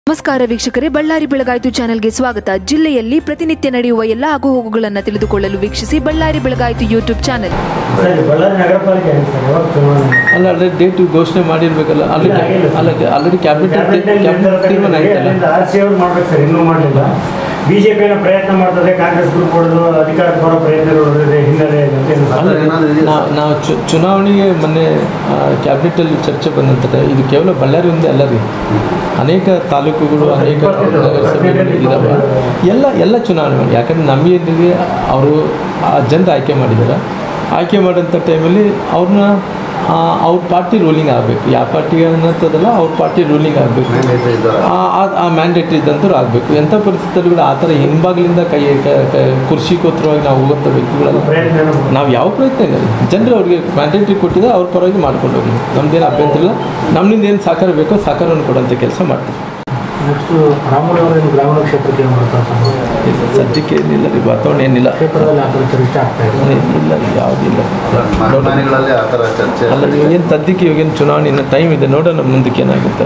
ನಮಸ್ಕಾರ ವೀಕ್ಷಕರೇ, ಬಳ್ಳಾರಿ ಬೆಳಗಾಯಿತು ಚಾನೆಲ್ಗೆ ಸ್ವಾಗತ. ಜಿಲ್ಲೆಯಲ್ಲಿ ಪ್ರತಿನಿತ್ಯ ನಡೆಯುವ ಎಲ್ಲ ಆಗುಹೋಗುಗಳನ್ನು ತಿಳಿದುಕೊಳ್ಳಲು ವೀಕ್ಷಿಸಿ ಬಳ್ಳಾರಿ ಬೆಳಗಾಯಿತು ಯೂಟ್ಯೂಬ್ ಚಾನೆಲ್. ಆಲ್ರೆಡಿ ಡೇಟ್ ಘೋಷಣೆ ಮಾಡಿರ್ಬೇಕಲ್ಲ, ಆಲ್ರೆಡಿ ಕ್ಯಾಬಿನೆಟ್ ತೀರ್ಮಾನ ಆಯ್ತಲ್ಲ. ಇನ್ನೂ ಮಾಡಲಿಲ್ಲ. ಬಿಜೆಪಿಯ ಪ್ರಯತ್ನ ಮಾಡ್ತದೆ, ಕಾಂಗ್ರೆಸ್ ಗ್ರೂಪ್ ಹೊಡೆದು ಅಧಿಕಾರ ಬರೋ ಪ್ರಯತ್ನ ಹಿನ್ನೆಲೆ ನಾವು ಚುನಾವಣೆಗೆ ಮೊನ್ನೆ ಕ್ಯಾಬಿನೆಟಲ್ಲಿ ಚರ್ಚೆ ಬಂದಂತಾರೆ. ಇದು ಕೇವಲ ಬಳ್ಳಾರಿ ಒಂದೇ ಅಲ್ಲ ರೀ, ಅನೇಕ ತಾಲೂಕುಗಳು, ಅನೇಕ ನಗರಸಭೆಗಳು ಇದಾವೆ. ಎಲ್ಲ ಚುನಾವಣೆ ಮಾಡಿ, ಯಾಕಂದರೆ ನಮಗೆ ಅವರು ಜನರು ಆಯ್ಕೆ ಮಾಡಿದ್ದಾರೆ. ಆಯ್ಕೆ ಮಾಡೋಂಥ ಟೈಮಲ್ಲಿ ಅವ್ರ ಪಾರ್ಟಿ ರೂಲಿಂಗ್ ಆಗಬೇಕು. ಯಾವ ಪಾರ್ಟಿ ಅನ್ನೋಂಥದ್ದಲ್ಲ, ಅವ್ರ ಪಾರ್ಟಿ ರೂಲಿಂಗ್ ಆಗಬೇಕು. ಆ ಮ್ಯಾಂಡೇಟ್ರಿ ಇದ್ದಂಥವ್ರು ಆಗಬೇಕು. ಎಂಥ ಪರಿಸ್ಥಿತಿಯಲ್ಲಿ ಕೂಡ ಆ ಥರ ಹಿಂಬಾಗಿಲಿಂದ ಕುರ್ಚಿಗೋತ್ರವಾಗಿ ನಾವು ಹೋಗುವಂಥ ವ್ಯಕ್ತಿಗಳೆಲ್ಲ ನಾವು ಯಾವ ಪ್ರಯತ್ನ ಇಲ್ಲ. ಜನರು ಅವ್ರಿಗೆ ಮ್ಯಾಂಡೇಟ್ರಿ ಕೊಟ್ಟಿದ್ದರೆ ಅವ್ರ ಪರವಾಗಿ ಮಾಡ್ಕೊಂಡು ಹೋಗಿ, ನಮ್ದೇನು ಅಭ್ಯಂತರ ಇಲ್ಲ. ನಮ್ಮಿಂದ ಏನು ಸಹಕಾರ ಬೇಕೋ ಸಹಕಾರವನ್ನು ಕೊಡೋಂಥ ಕೆಲಸ ಮಾಡ್ತೀವಿ. ನೆಕ್ಸ್ಟು ರಾಮುಲು ಅವರೇನು ಗ್ರಾಮೀಣ ಕ್ಷೇತ್ರಕ್ಕೆ ಸದ್ಯಕ್ಕೆ ಏನಿಲ್ಲ ರೀ, ವಾತಾವರಣ ಏನಿಲ್ಲ, ಇಲ್ಲ ಯಾವುದಿಲ್ಲ. ಅಲ್ಲ ಏನು ಸದ್ಯಕ್ಕೆ ಇವಾಗೇನು ಚುನಾವಣೆ ಇನ್ನು ಟೈಮ್ ಇದೆ, ನೋಡೋಣ ಮುಂದಕ್ಕೆ ಏನಾಗುತ್ತೆ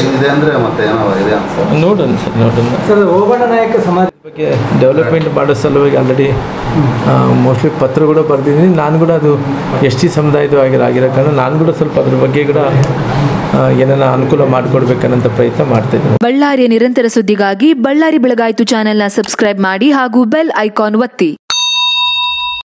ನೋಡೋಣ ಸರ್. ಓಬಣ್ಣ ನಾಯಕ ಸಮಾಜ ಬಗ್ಗೆ ಡೆವಲಪ್ಮೆಂಟ್ ಮಾಡೋ ಸಲುವಾಗಿ ಆಲ್ರೆಡಿ ಮೋಸ್ಟ್ಲಿ ಪತ್ರ ಕೂಡ ಬರೆದಿದ್ದೀನಿ. ನಾನು ಕೂಡ ಅದು ಎಸ್ ಟಿ ಸಮುದಾಯದ ಆಗಿರೋ ಕಾರಣ ನಾನು ಕೂಡ ಸ್ವಲ್ಪ ಅದ್ರ ಬಗ್ಗೆ ಕೂಡ ಏನಾರ ಅನುಕೂಲ ಮಾಡಿಕೊಡ್ಬೇಕನ್ನೋಂಥ ಪ್ರಯತ್ನ ಮಾಡ್ತಾಯಿದ್ದೀನಿ. ಬಳ್ಳಾರಿಯ ನಿರಂತರ ಸುದ್ದಿಗಾಗಿ ಬಳ್ಳಾರಿ ಬೆಳಗಾಯಿತು ಚಾನೆಲ್ನ ಸಬ್ಸ್ಕ್ರೈಬ್ ಮಾಡಿ ಹಾಗೂ ಬೆಲ್ ಐಕಾನ್ ಒತ್ತಿ.